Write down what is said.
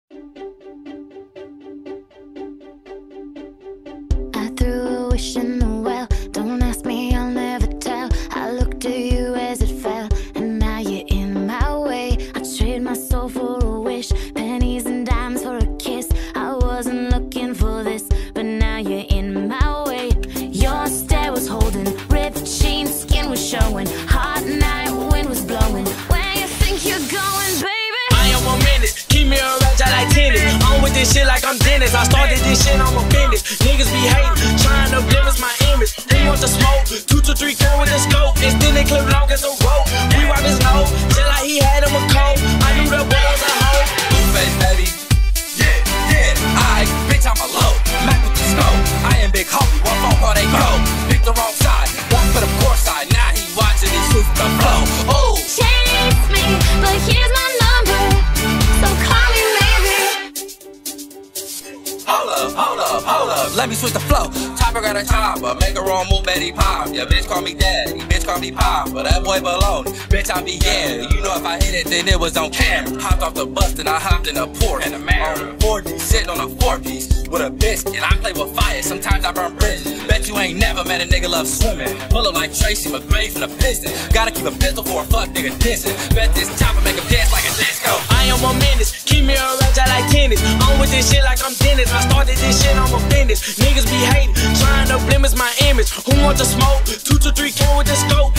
I threw a wish in the well. Don't ask me, I'll never tell. I looked to you as it fell, and now you're in my way. I trade my soul for a wish, pennies and dimes for a kiss. I wasn't looking for this, but now you're in my way. Your stare was holding, ripped jeans, skin was showing. Hot night, wind was blowing. Where you think you're going, baby? I am 1 minute, keep me a ratchet like tennis. I'm with this shit like I'm Dennis. I started this shit, I'm a business. Niggas be hating, trying to blemish my image. They want the smoke, 2 to 3 4 with the scope. Extended clip long as a rope. We rock his nose, just like he had him a cold. I knew the boy was a hoe. Blueface, baby. Yeah, I bitch, I'm a low. Mac with the scope. I am big homie, one phone call they go. Pick the wrong side, walk for the poor side. Now he watching these shoots the flow. Oh, Chase me, but here's my number, so call me maybe. Hold up, let me switch the flow. Chopper got a chopper, make a wrong move, Betty Pop. Yeah, bitch call me daddy, bitch call me pop. But that boy below, bitch I be yeah. You know if I hit it, then it was on camera. Hopped off the bus, then I hopped in a Porsche. And a man, 40, sitting on a 4-piece with a biscuit. I play with fire, sometimes I burn bridges. Bet you ain't never met a nigga love swimming. Pull up like Tracy McGrady from the Piston. Gotta keep a pistol for a fuck nigga dissing. Bet this chopper make him dance like a disco. I am 1 minute, keep me a ratchet like tennis. I'm with this shit like I'm Dennis. I started this shit, I'm a business. Niggas be hating, trying to blemish my image. Who want the smoke? 2 to 3 4 with the scope.